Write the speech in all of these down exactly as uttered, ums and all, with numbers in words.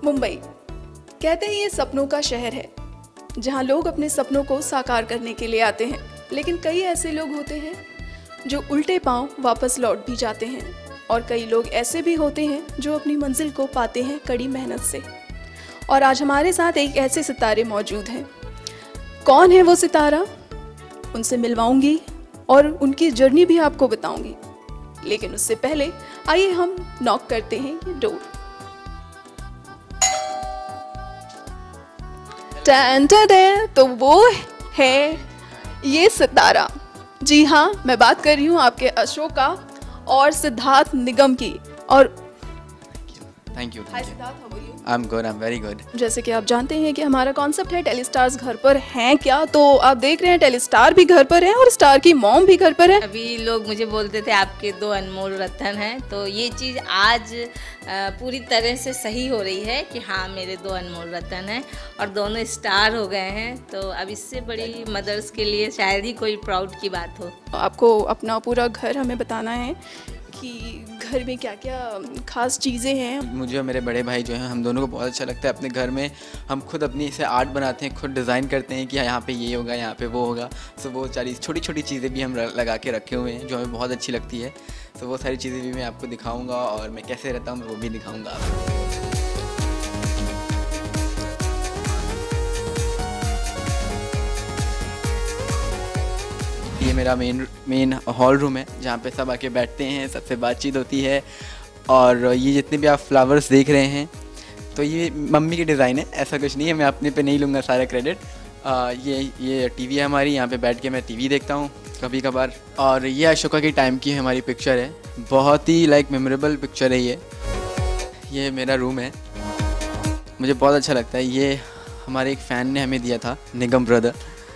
मुंबई कहते हैं ये सपनों का शहर है, जहाँ लोग अपने सपनों को साकार करने के लिए आते हैं। लेकिन कई ऐसे लोग होते हैं जो उल्टे पांव वापस लौट भी जाते हैं, और कई लोग ऐसे भी होते हैं जो अपनी मंजिल को पाते हैं कड़ी मेहनत से। और आज हमारे साथ एक ऐसे सितारे मौजूद हैं। कौन है वो सितारा, उनसे मिलवाऊंगी और उनकी जर्नी भी आपको बताऊंगी। लेकिन उससे पहले आइए हम नॉक करते हैं ये डोर। टन टन टन, तो वो है ये सितारा। जी हाँ, मैं बात कर रही हूँ आपके अशोका और सिद्धार्थ निगम की। और thank you. Hi Siddharth, how are you? I am good, I am very good. जैसे कि आप जानते हैं कि हमारा कॉन्सेप्ट है टेलीस्टार्स घर पर हैं क्या, तो आप देख रहे हैं टेलीस्टार भी घर पर है और स्टार की मॉम भी घर पर है। अभी लोग मुझे बोलते थे आपके दो अनमोल रतन हैं, तो ये चीज़ आज पूरी तरह से सही हो रही है कि हाँ मेरे दो अनमोल रतन हैं और दोनों स्टार हो गए हैं। तो अब इससे बड़ी मदर्स के लिए शायद ही कोई प्राउड की बात हो। आपको अपना पूरा घर हमें बताना है कि घर में क्या क्या खास चीज़ें हैं। मुझे और मेरे बड़े भाई जो हैं, हम दोनों को बहुत अच्छा लगता है अपने घर में हम खुद अपनी इसे आर्ट बनाते हैं, खुद डिज़ाइन करते हैं कि यहाँ पे ये होगा, यहाँ पे वो होगा। सो वो सारी छोटी छोटी चीज़ें भी हम लगा के रखे हुए हैं जो हमें बहुत अच्छी लगती है। सो वो सारी चीज़ें भी मैं आपको दिखाऊँगा और मैं कैसे रहता हूँ वो भी दिखाऊँगा आपको। ये मेरा मेन मेन हॉल रूम है जहाँ पे सब आके बैठते हैं, सबसे बातचीत होती है। और ये जितने भी आप फ्लावर्स देख रहे हैं तो ये मम्मी की डिज़ाइन है, ऐसा कुछ नहीं है, मैं अपने पे नहीं लूँगा सारा क्रेडिट। आ, ये ये टीवी है हमारी, यहाँ पे बैठ के मैं टीवी देखता हूँ कभी कभार। और ये अशोका की टाइम की हमारी पिक्चर है, बहुत ही लाइक मेमोरेबल पिक्चर है ये। ये मेरा रूम है, मुझे बहुत अच्छा लगता है। ये हमारे एक फ़ैन ने हमें दिया था, निगम ब्रदर।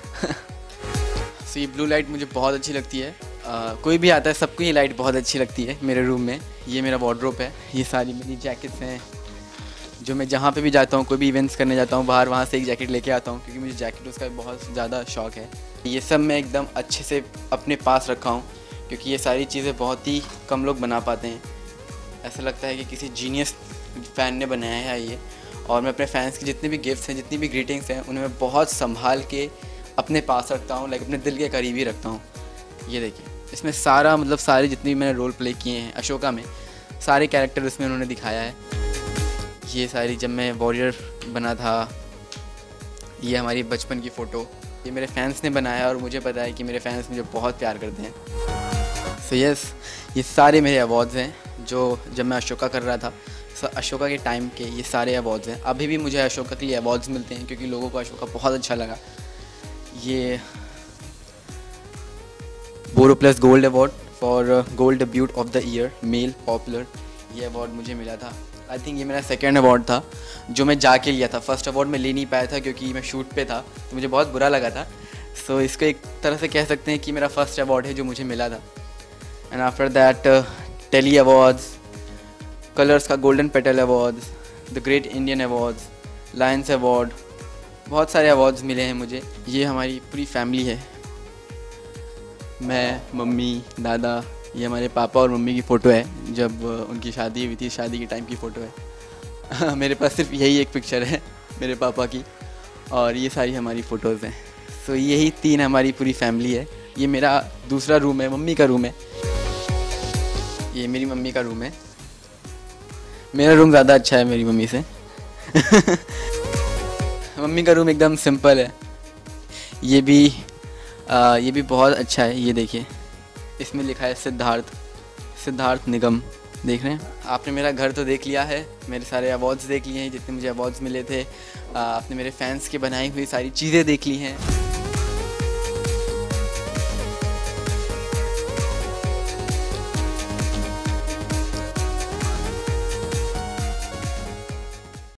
तो ये ब्लू लाइट मुझे बहुत अच्छी लगती है। आ, कोई भी आता है सबको ये लाइट बहुत अच्छी लगती है मेरे रूम में। ये मेरा वार्डरोब है, ये सारी मेरी जैकेट्स हैं जो मैं जहाँ पे भी जाता हूँ, कोई भी इवेंट्स करने जाता हूँ बाहर, वहाँ से एक जैकेट लेके आता हूँ क्योंकि मुझे जैकेट उसका बहुत ज़्यादा शौक है। ये सब मैं एकदम अच्छे से अपने पास रखा हूँ क्योंकि ये सारी चीज़ें बहुत ही कम लोग बना पाते हैं। ऐसा लगता है कि किसी जीनियस फ़ैन ने बनाया है ये। और मैं अपने फैंस के जितने भी गिफ्ट्स हैं, जितनी भी ग्रीटिंग्स हैं, उन्हें मैं बहुत संभाल के अपने पास रखता हूँ, लाइक अपने दिल के करीब ही रखता हूँ। ये देखिए, इसमें सारा मतलब सारे जितने भी मैंने रोल प्ले किए हैं अशोका में, सारे कैरेक्टर इसमें उन्होंने दिखाया है। ये सारी जब मैं वॉरियर बना था, ये हमारी बचपन की फ़ोटो, ये मेरे फैंस ने बनाया और मुझे पता है कि मेरे फैंस मुझे बहुत प्यार करते हैं। सो यस, ये सारे मेरे अवार्ड्स हैं जो जब मैं अशोका कर रहा था, सो अशोका के टाइम के ये सारे अवार्ड्स हैं। अभी भी मुझे अशोका के लिए अवार्ड्स मिलते हैं क्योंकि लोगों को अशोका बहुत अच्छा लगा। ये Boroplus gold award for gold debut of the year male popular, ये अवार्ड मुझे मिला था। आई थिंक ये मेरा सेकंड अवार्ड था जो मैं जाके लिया था। फर्स्ट अवार्ड मैं ले नहीं पाया था क्योंकि मैं शूट पे था, तो मुझे बहुत बुरा लगा था। सो so, इसको एक तरह से कह सकते हैं कि मेरा फर्स्ट अवार्ड है जो मुझे मिला था। And after that tele awards, Colors का golden petal awards, the great Indian awards, lions award, बहुत सारे अवार्ड्स मिले हैं मुझे। ये हमारी पूरी फैमिली है, मैं, मम्मी, दादा, ये हमारे पापा और मम्मी की फ़ोटो है जब उनकी शादी हुई थी, शादी के टाइम की फ़ोटो है। मेरे पास सिर्फ यही एक पिक्चर है मेरे पापा की, और ये सारी हमारी फ़ोटोज़ हैं। सो so, यही तीन हमारी पूरी फैमिली है। ये मेरा दूसरा रूम है, मम्मी का रूम है। ये मेरी मम्मी का रूम है। मेरा रूम ज़्यादा अच्छा है मेरी मम्मी से। मम्मी का रूम एकदम सिंपल है। ये भी आ, ये भी बहुत अच्छा है। ये देखिए, इसमें लिखा है सिद्धार्थ सिद्धार्थ निगम। देख रहे हैं आपने मेरा घर तो देख लिया है, मेरे सारे अवार्ड्स देख लिए हैं जितने मुझे अवार्ड्स मिले थे। आ, आपने मेरे फैंस के बनाई हुई सारी चीज़ें देख ली हैं।